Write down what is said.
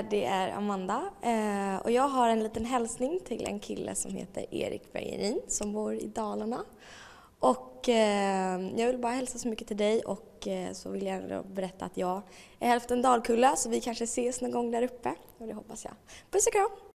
det är Amanda och jag har en liten hälsning till en kille som heter Erik Bergerin som bor i Dalarna. Och jag vill bara hälsa så mycket till dig och så vill jag ändå berätta att jag är hälften Dalkulla så vi kanske ses någon gång där uppe och det hoppas jag. Puss och kram!